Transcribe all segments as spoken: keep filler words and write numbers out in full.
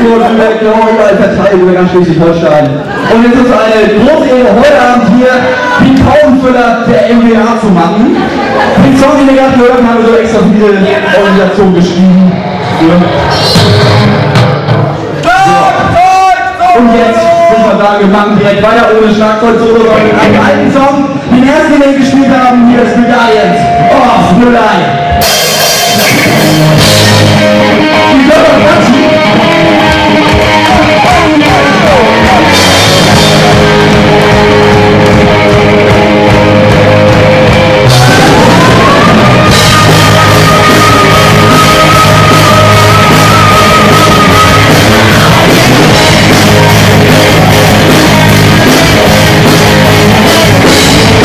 Mecklenburg, Lübeck, überall verteilt über ganz Schleswig-Holstein. Und jetzt ist es eine große Ehre, heute Abend hier die Kauenfüller der M W A zu machen. Den Song, den wir gerade gehört haben, haben wir so extra für diese Organisation geschrieben. Ja. Und jetzt muss man sagen, wir machen direkt weiter ohne Schlagzeug-Solo, sondern mit einem alten Song, den ersten, den wir gespielt haben, hier ist Bulgariens. Oh, Bulgarien. Die können wir klatschen.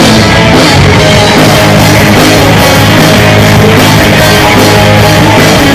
We'll be right back.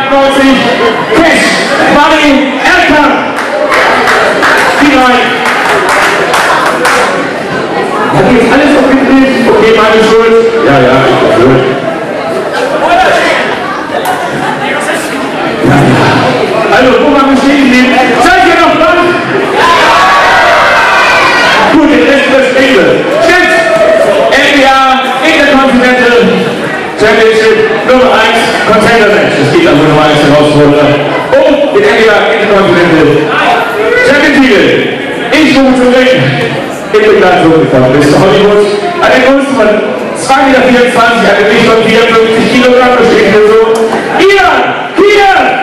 neunzig, Cash, Money, Erkan. Die rein. Hat jetzt alles aufgedreht? Okay, meine Schuld. Ja, ja, ich bin schuld. Ja, ja. Also, wo man stehen geblieben? Seid ihr noch dran? Gut, den Rest des Spiele. Jetzt N B A Intercontinental Championship Nummer eins Contender Match. Das geht also Nummer eins Herausforderer. Und den N B A Intercontinental Champion Titel. Ich rufe zum Ring. In Begleitung gekommen bis zu Hollywood. An der Größe von zwei Meter vierundzwanzig, an der Gewicht von vierundfünfzig Kilogramm besteht hier so. Ian! Hier!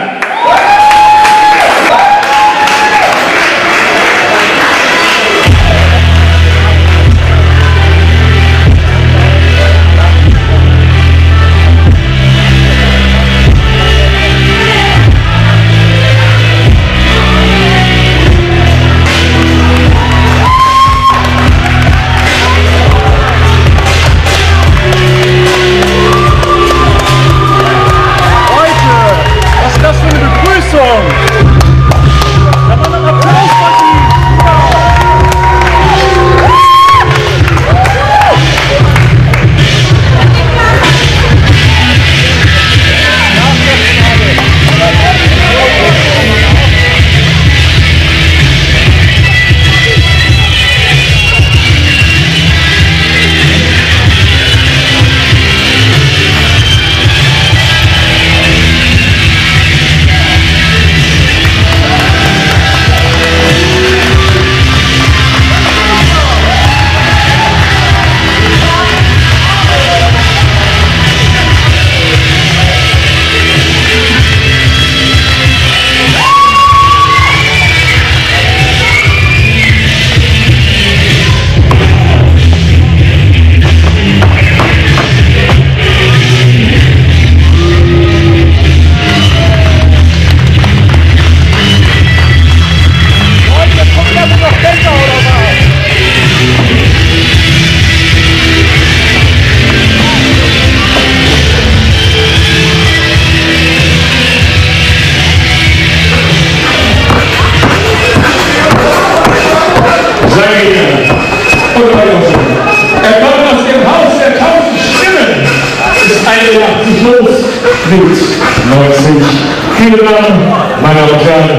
neunzig Kilogramm, meine Damen und Herren,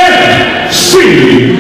F C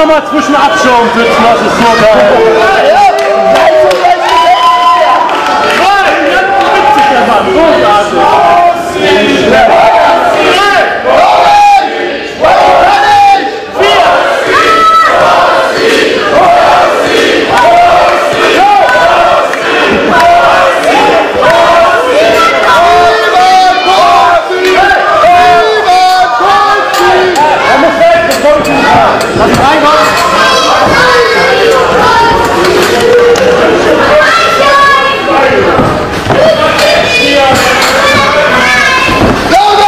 nochmal zwischen Abschaum sitzen, das ist so geil. Go, go!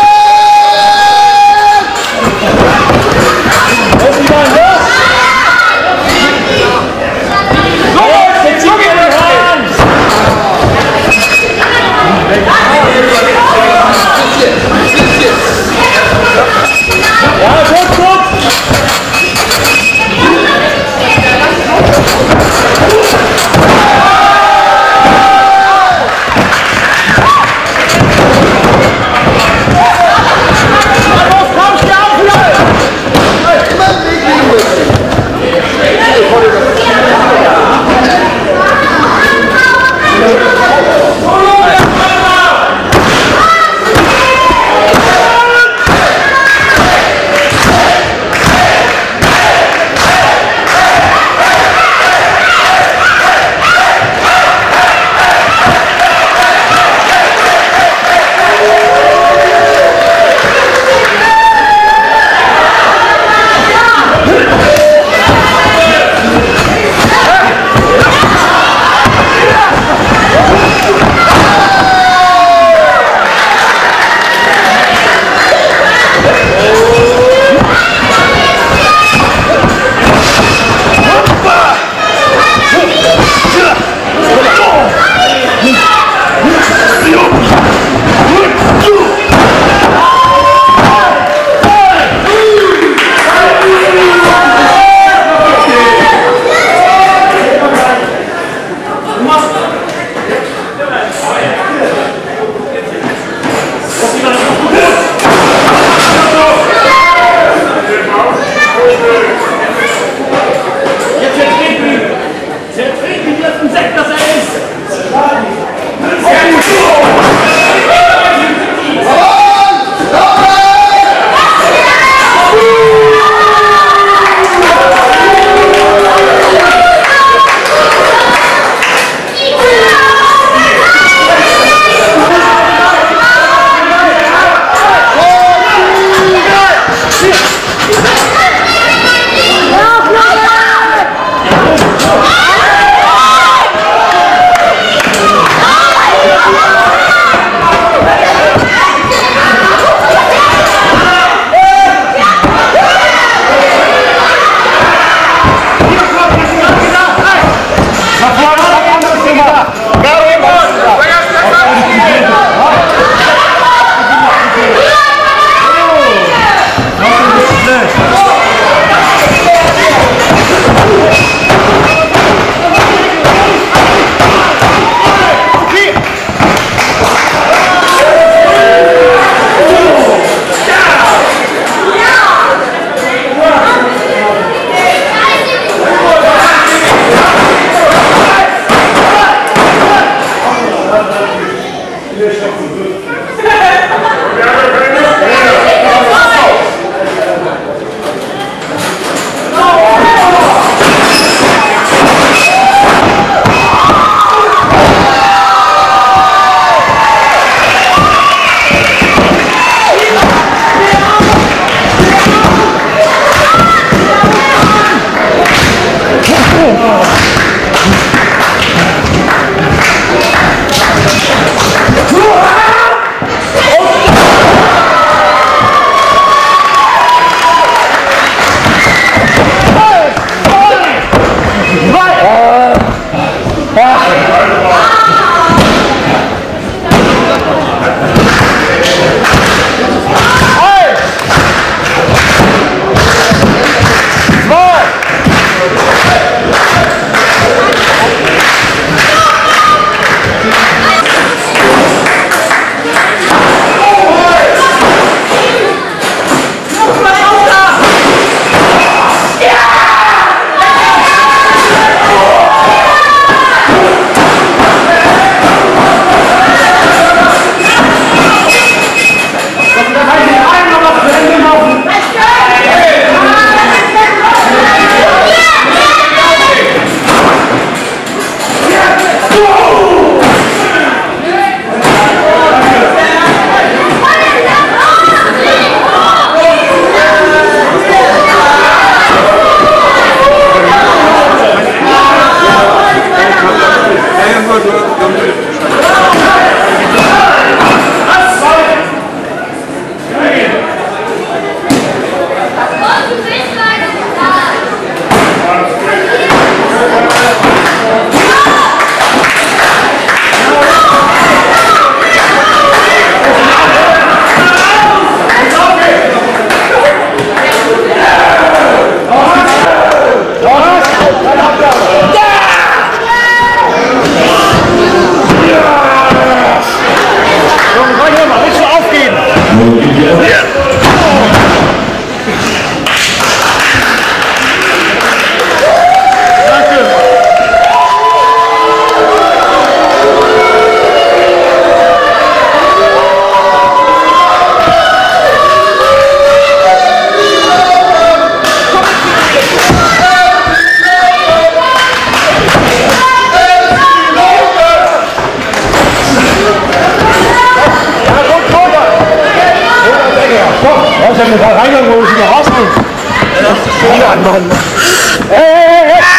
ich hab mich da reingegangen, wo ich wieder rausgehe. Ja, Mann. Hey, hey, hey!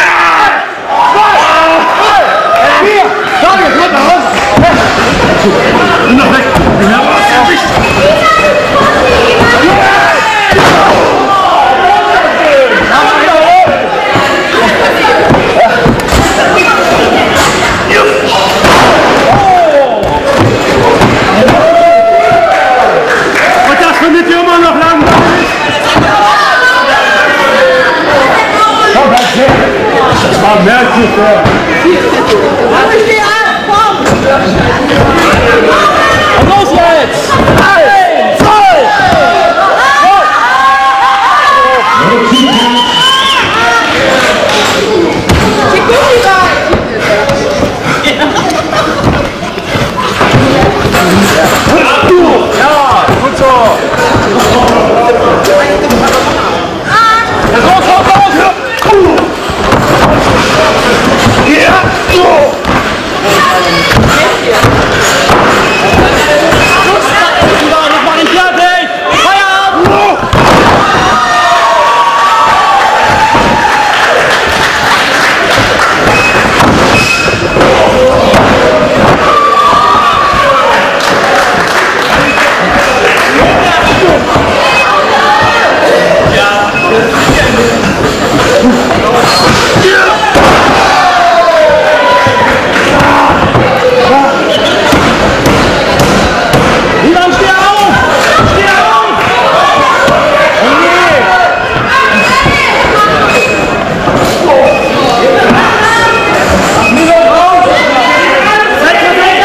Hier! Sag jetzt, kommt nach Hause! Nimm noch weg! Ich hab was erwischt! Und das findet ihr immer noch langweilig? Komm, bleib stehen! Das war mehr als nicht fair! Steh auf, komm! Und los jetzt! Eins, zwei! Ja, gut so! Los, los, los! Ja! So! Das macht ihn fertig! Feierabend! Milan, steh auf! Steh auf! Milan, raus! Seid ihr weg!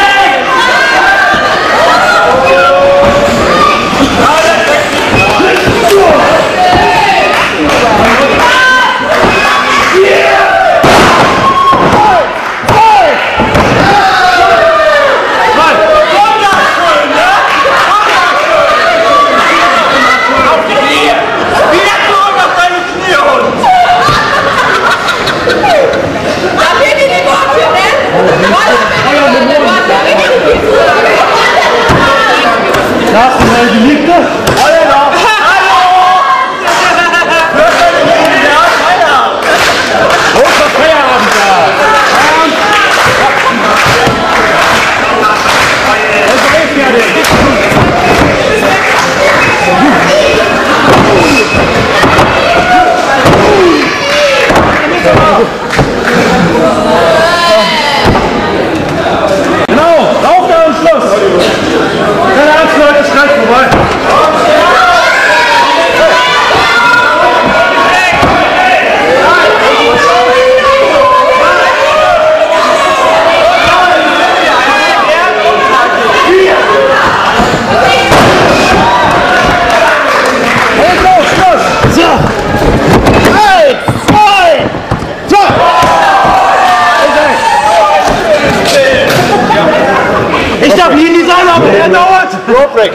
Das ist meine Geliebte. Hallo! Hallo! Wo ist das Feierabend da? Und so ist ja der. Genau, auf da und Schluss. Keine Angst, Leute, es gleich vorbei. Und los, Schluss. So. Eins, zwei, zwei. Ich darf nie in die Saal, aber er dauert. Roadbreak.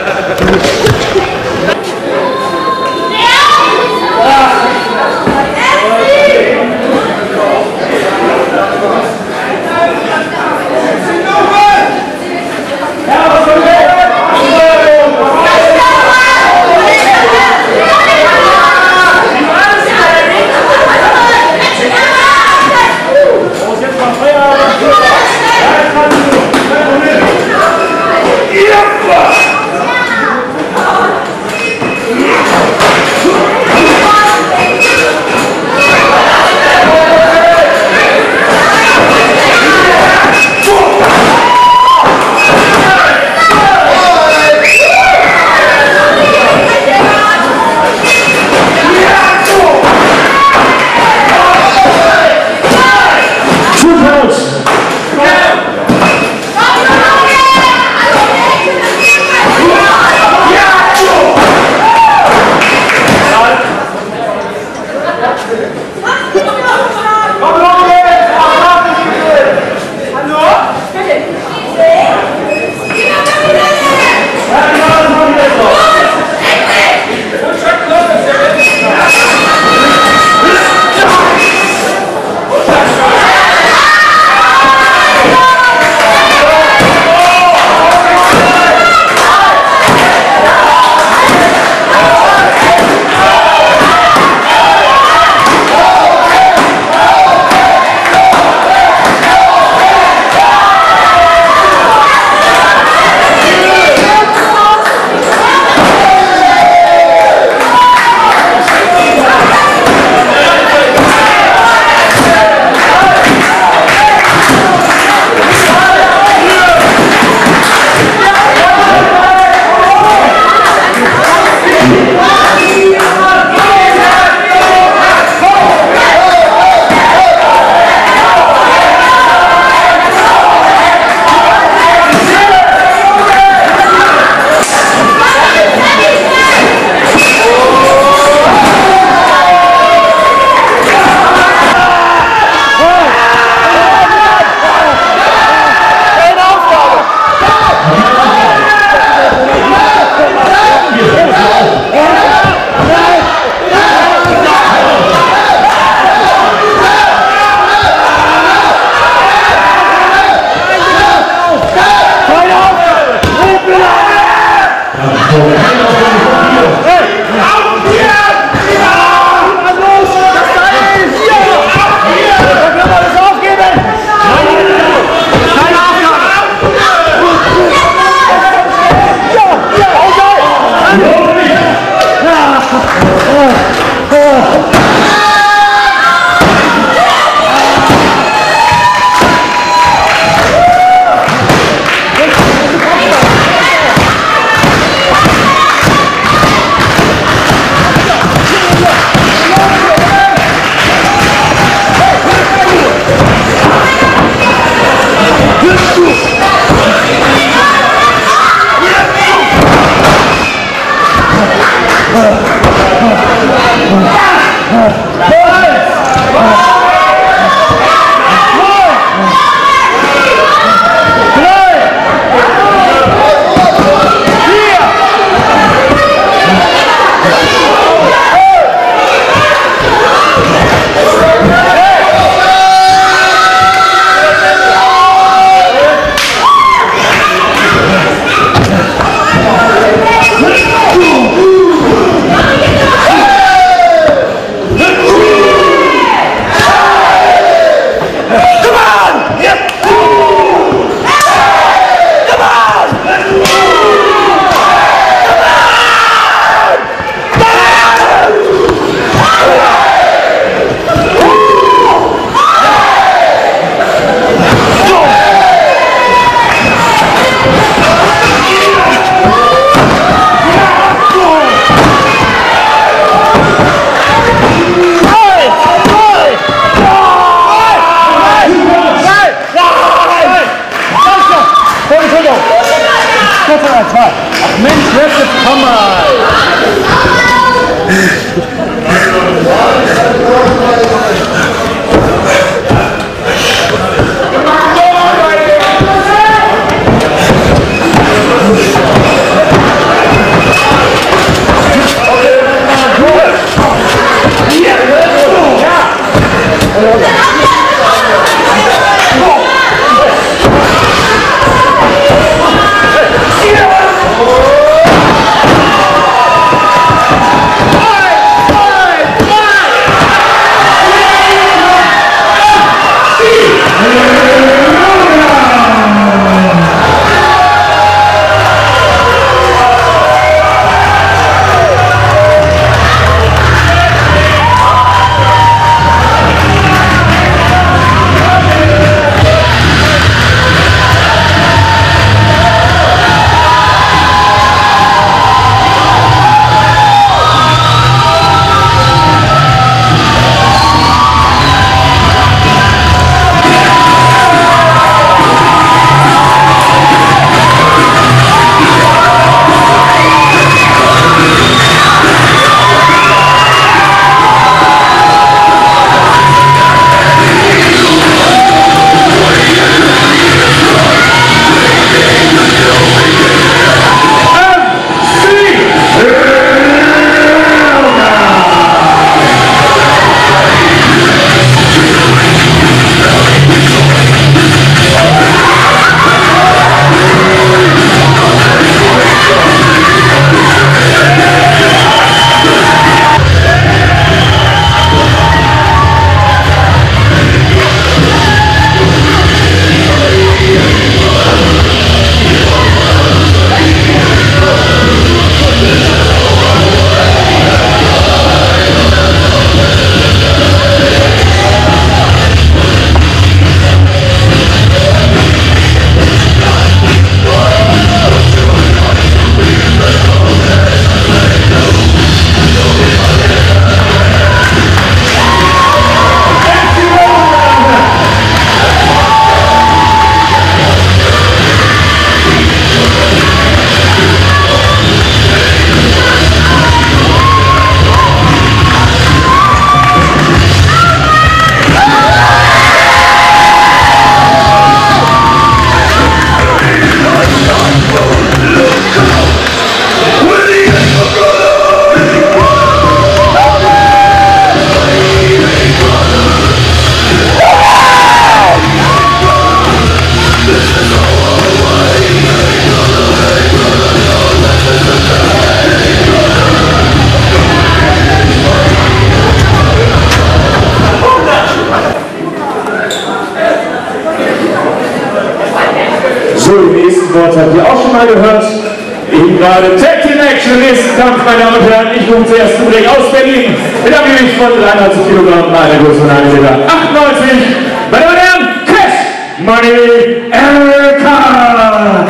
mal gehört. Eben gerade Tag Team Action, nächsten Kampf, meine Damen und Herren. Ich rufe zuerst zu Blick aus Berlin. Mit einem Gewicht von dreiundneunzig Kilogramm, einer Größe von eins Komma achtundneunzig Meter. Meine Damen und Herren, Cash Money Erkan!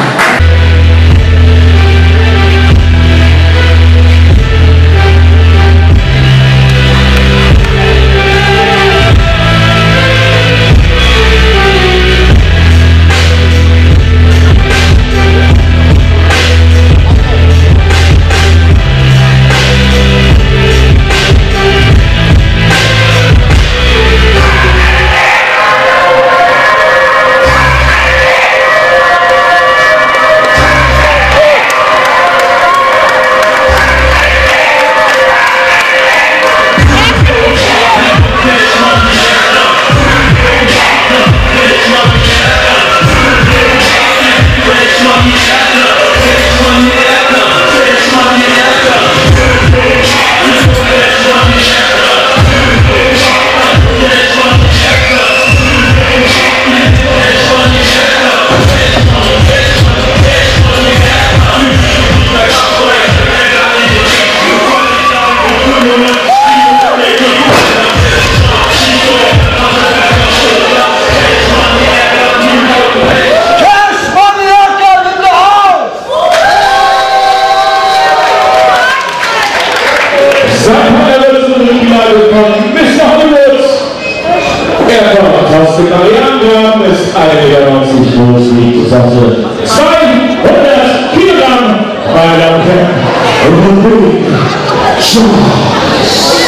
Mister Hollywood, er kommt aus dem Marianengraben, ist ein Meter neunzig groß, wiegt satte zweihundert Kilogramm, meine Damen und Herren.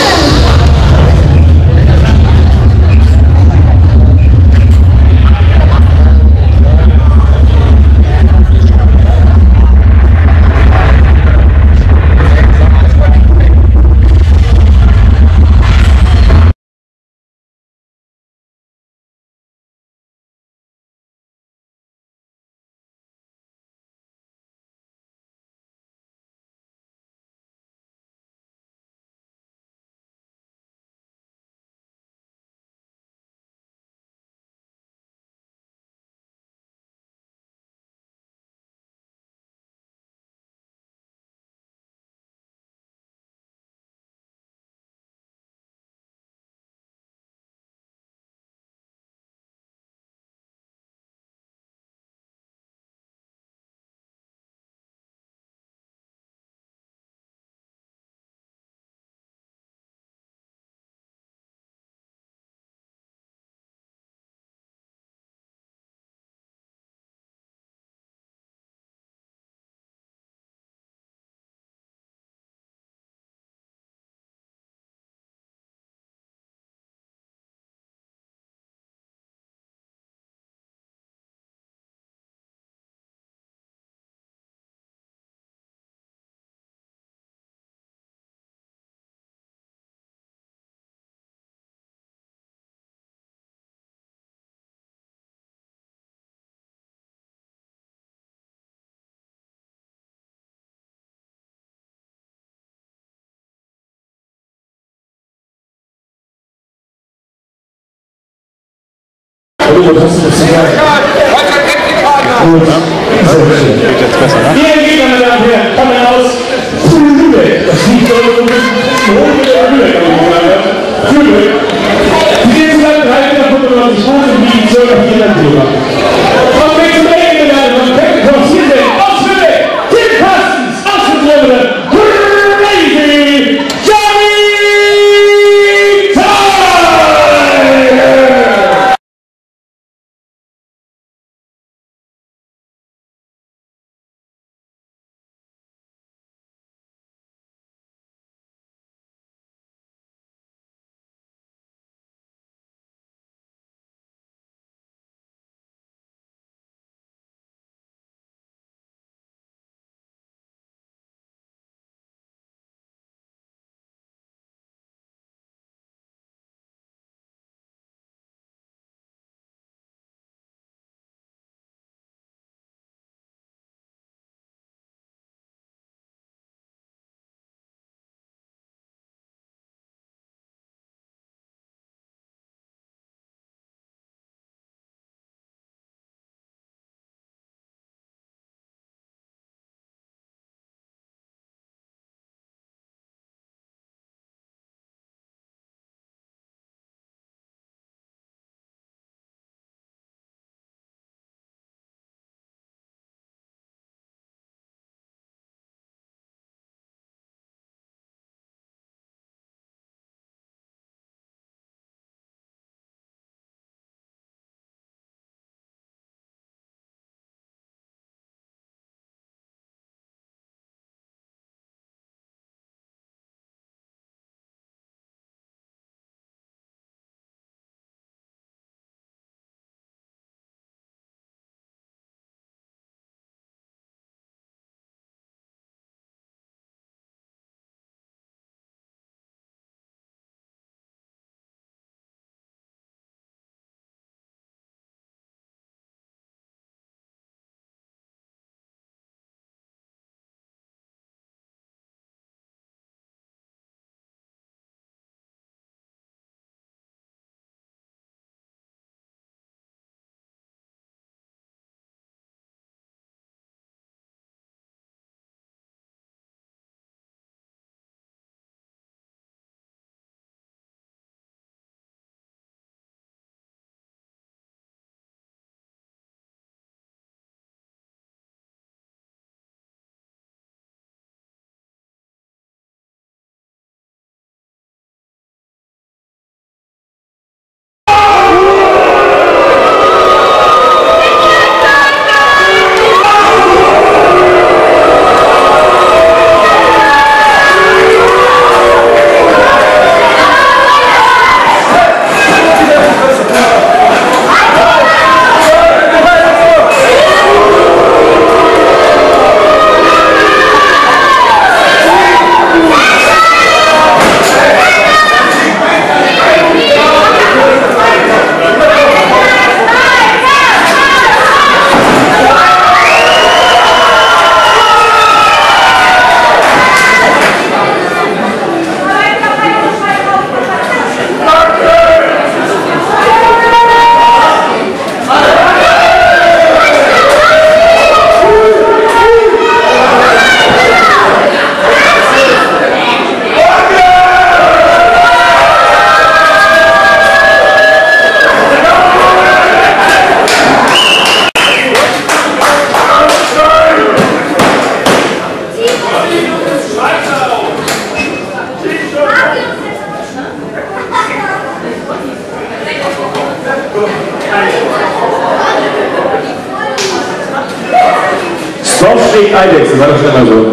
echt Eidechse, war doch schon mal so.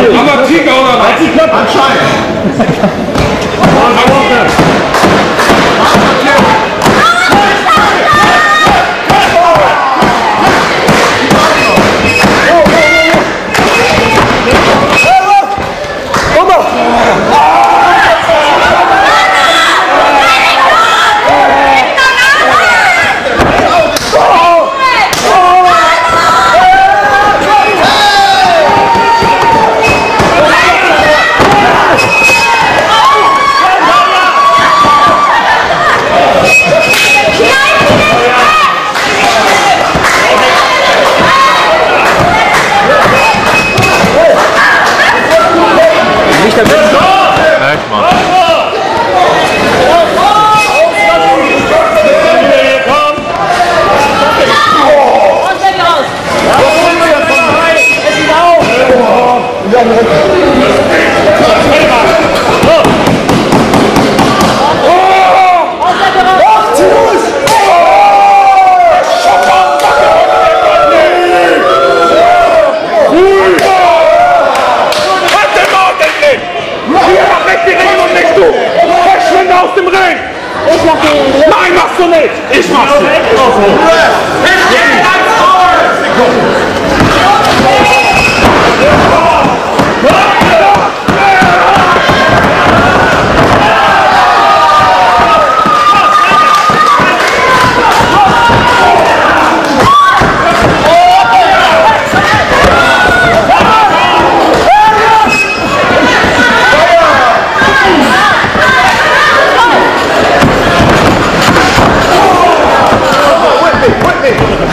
Aber Tiger oder was? Anscheinend. Aus dem Ring! Ich mach den! Nein, machst du nicht! Ich mach's nicht! Whitney!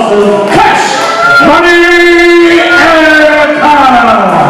Awesome Cash Money America!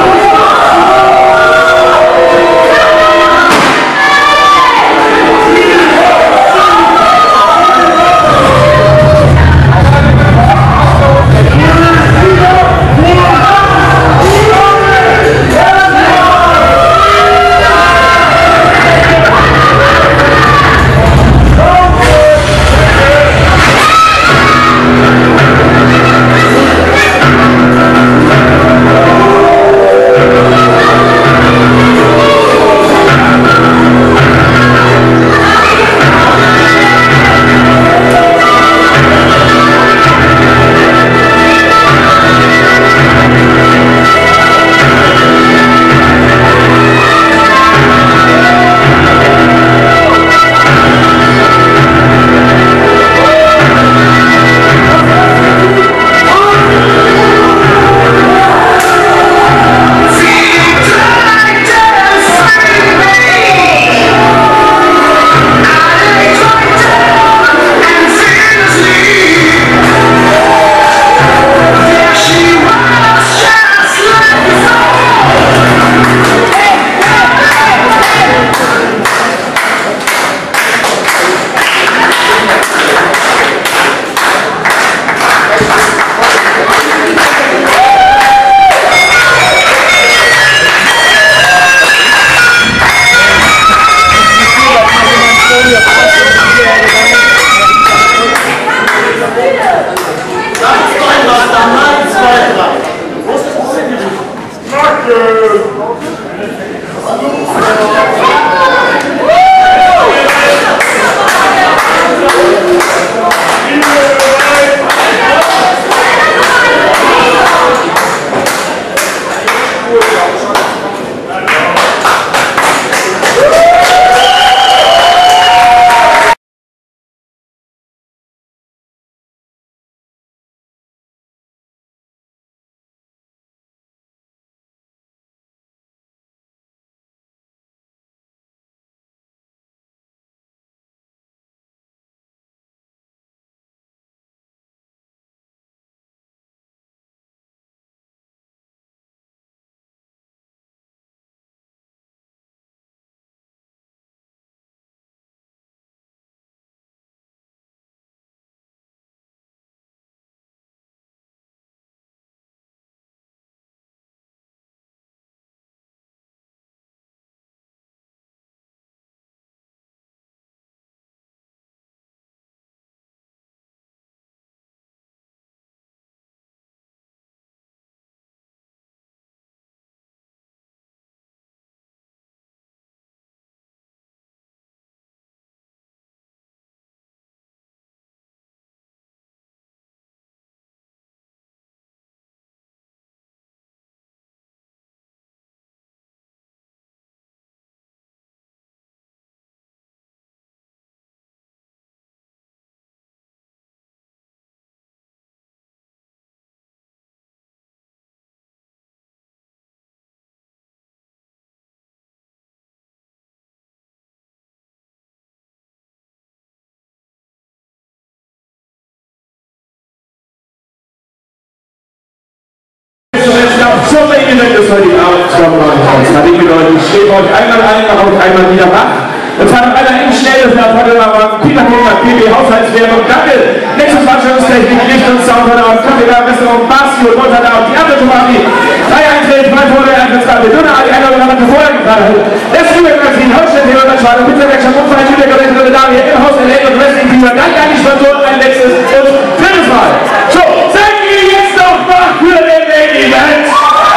So many Events heute Abend zusammen aus. Da liegt Leute, ich stehe euch einmal ein, mache euch einmal wieder wach. Und zwar mit einer eng schnellen Fahrt, Peter Kinder, P B Haushaltswerbung. Danke! Nächste Veranstaltungstechnik, Licht und Sound heute Abend, Kaffee da, Restaurant, Basti und Montag da, die andere Tomati. Drei Eintritt, drei vor der Eintrittskarte, Dünne, die eine oder andere vorher gerade. Das Frühwerk-Magazin, Holstein, Thema, Schwader, Pizza-Werkstatt, Unfall, Julia-Geräte, Leute da, hier im Haus, L A und Wrestling-Teamer. Danke an die Sponsoren, ein letztes und drittes Mal. So, seid ihr jetzt noch wach für den Main-Event?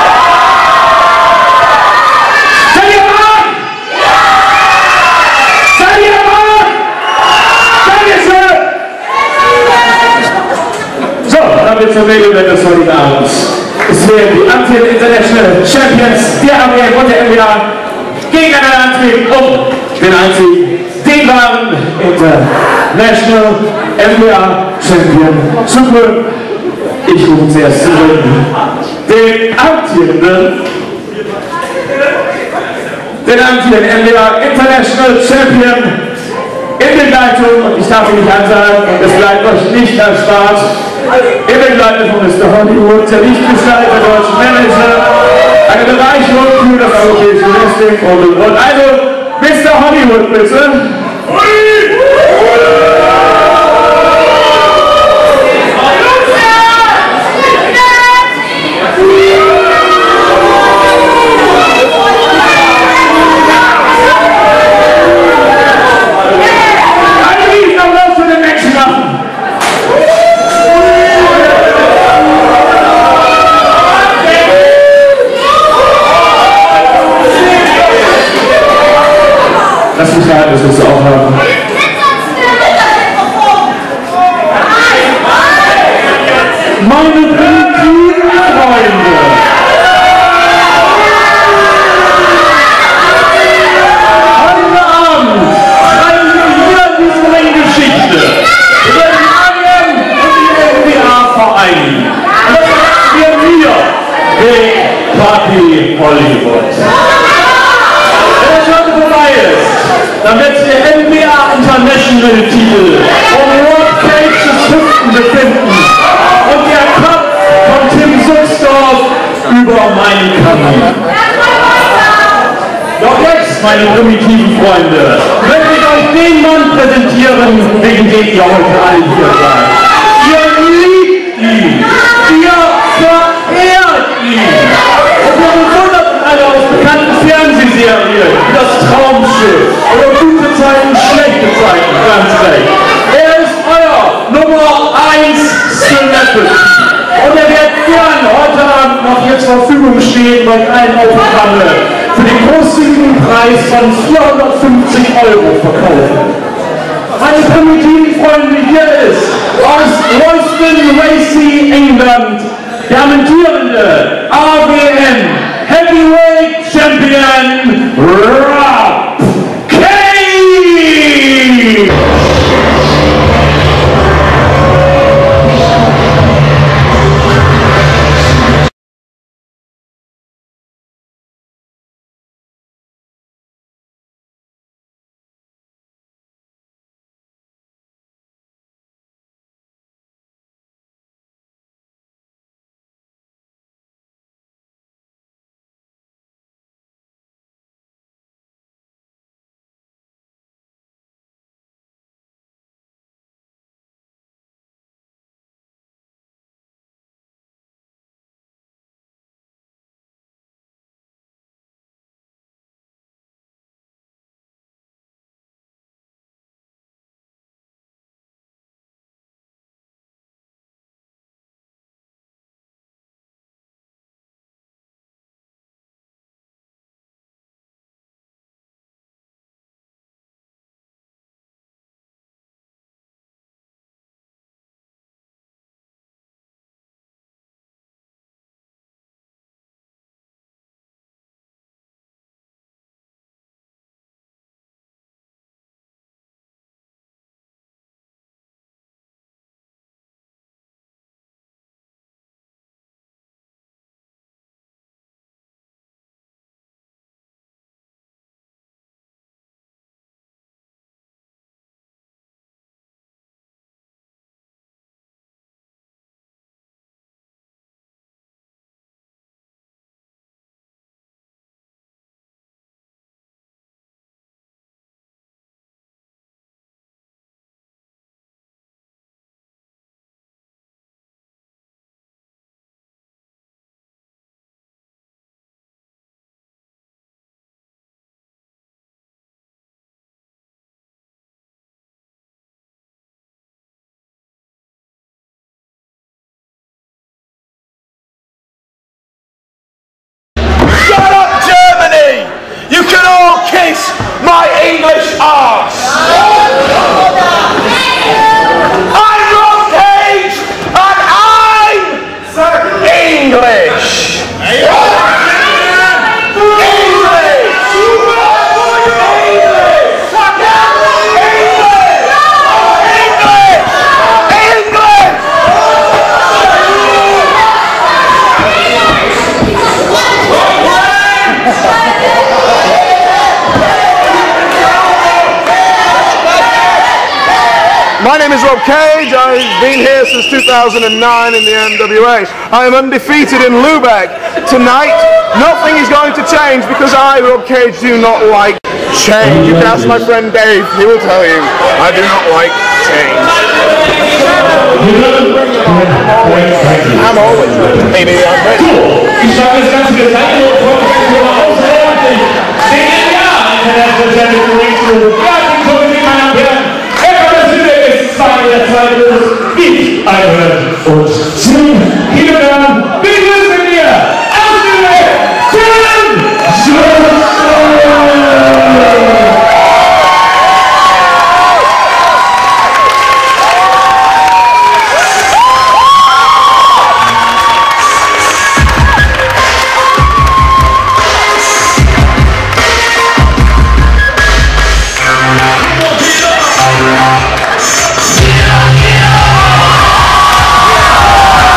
Zum Main-Event des heutigen Abends. Es werden die amtierenden International Champions der A W F und der N B A gegeneinander antreten um den einzigen, den wahren International N B A Champion zu krönen. Ich rufe zuerst zurück den amtierenden, den amtierenden N B A International Champion in Begleitung, und ich darf ihn nicht ansagen, und es bleibt euch nicht erspart, Im Begleiter von Mister Hollywood, der Lichtgestalter, deutschen Manager, eine Bereicherung für das europäische Wrestling und und und. Also, Mister Hollywood, bitte. Lass mich rein, das willst du auch haben. Meine primitiven Freunde! Heute Abend schreiben wir hier diese Geschichte über den Arjen und die N W A vereinen. Und das sagen wir mir, Big Papi Hollywood. Wenn das heute vorbei ist, dann wird sich der N W A International Titel vom World Cage des Fünften befinden und der Kampf von Tim Suchsdorf über meinen Kamin. Doch jetzt, meine primitiven Freunde, möchte ich euch den Mann präsentieren, wegen dem ihr heute alle hier seid. Ihr liebt ihn, ihr verehrt ihn und ihr bewundert ihn alle aus bekannten Fernsehserien wie das Traumschiff oder gute Zeiten, schlechte Zeiten, ganz recht. Er ist euer Nummer eins Celebrity. Und er wird gern heute Abend noch hier zur Verfügung stehen bei allen Autogramme für den großzügigen Preis von vierhundertfünfzig Euro verkaufen. Meine primitiven Freunde, hier ist aus Royston Racing, England, der amtierende A W M Heavyweight Champion Rob Kane! My English arse! I'm Rob Cage and I'm English! My name is Rob Cage. I've been here since two thousand nine in the N W A. I am undefeated in Lubeck. Tonight, nothing is going to change because I, Rob Cage, do not like change. You can ask my friend Dave, he will tell you, I do not like change. I'm always ready. Maybe I'm ready. Ich sage das ganze Gezeigt und freue mich über ausreichend den Jahr International Champion Wrestling. Ja, die Kommission, meine Damen und Herren. Er kommt das Hülle, ist zwei der Zeit los. Ich, eine und zehn Kilogramm. Begrüßen wir aus dem Tim Johnson! Yeah!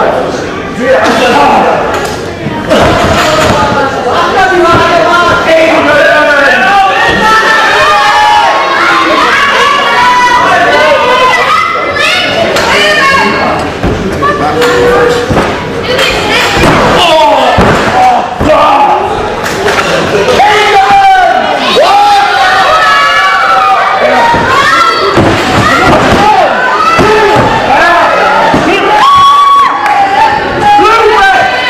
Lubeck!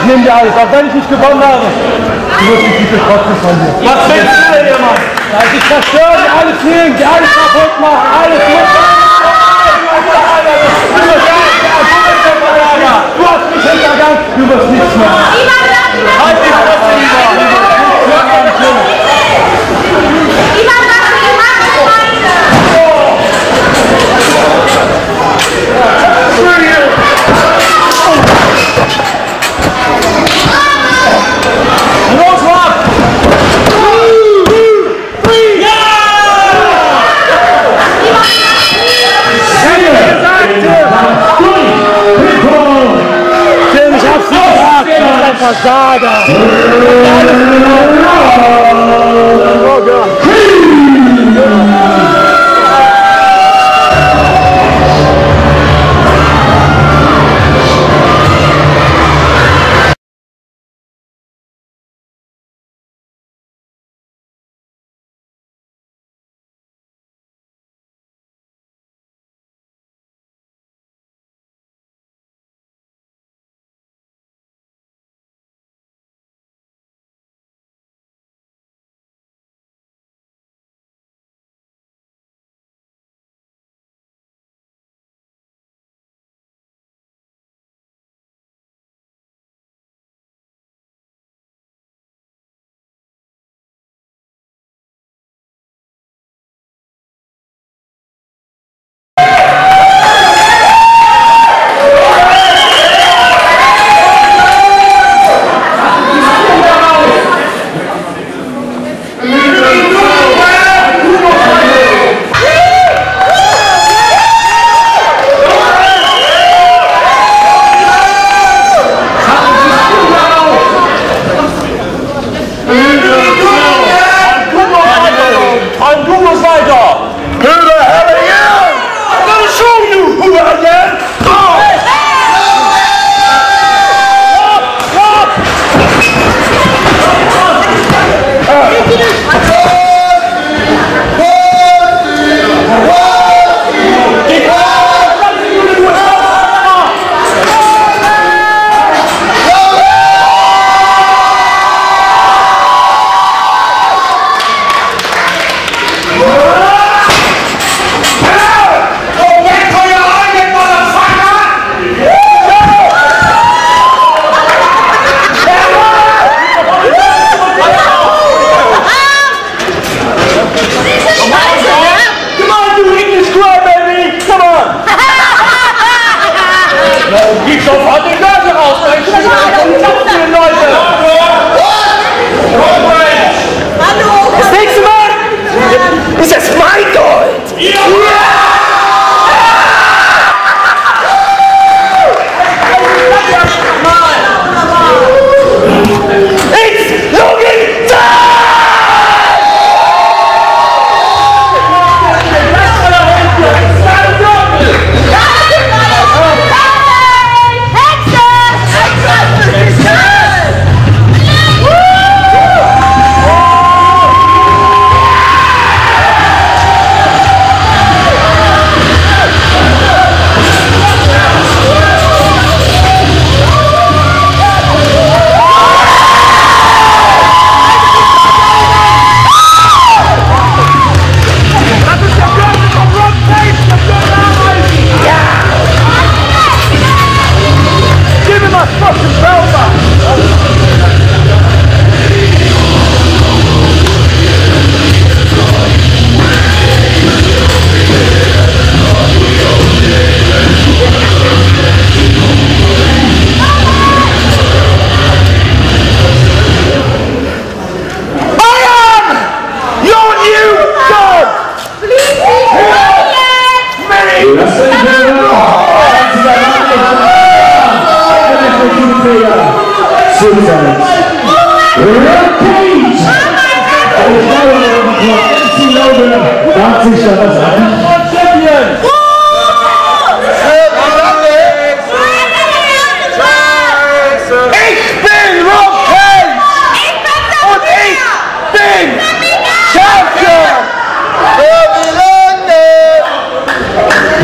ich nehme dir alles, auch wenn ich nicht gewonnen habe. Du wirst mich bitte trotzdem von dir. Was willst du denn hier, Mann? Also ich zerstöre dir alles hin, dir alles kaputt machen, alles mit. Du hast mich hintergangen, du wirst nichts mehr. Halt die Fresse, lieber. Versager! Oh Gott!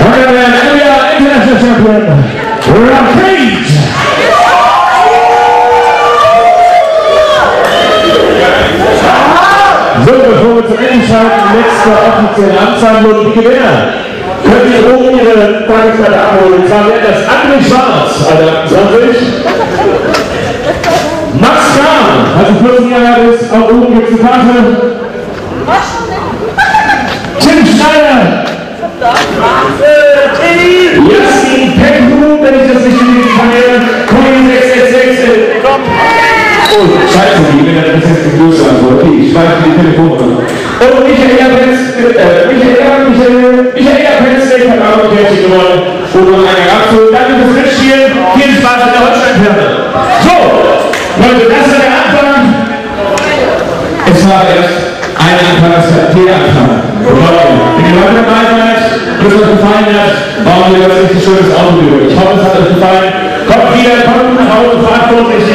Rampage! offiziellen Amtshandlung und die Gewinner können sich oben ihre Tageskarte abholen. Und zwar wäre das André Schwarz, Alter achtundzwanzig. Max Kahn, also vierzehn Jahre alt ist, auch oben gibt es eine Karte. Tim Schneider. Jasmin Pekru, wenn ich das nicht lesen kann, Kollege sechs sechs sechs. Oh, scheiße, die bin ja ein bisschen zu groß. Okay, ich schreibe die Telefonnummer. Und Michael Penz, äh, Michael, Michael, Michael Penz, der hat auch noch Pärchen gewonnen. Und noch eine abzuholen. Danke fürs Mitspielen. Viel Spaß in der Holstein-Perne. So, Leute, das ist der Anfang. Es war erst ein Anfang, das war der Anfang. Leute, wenn ihr Leute dabei seid, wenn es euch gefallen hat, bauen wir das richtig schönes Auto über. Ich hoffe, es hat euch gefallen. Kommt wieder, kommt nach Hause, verantwortlich.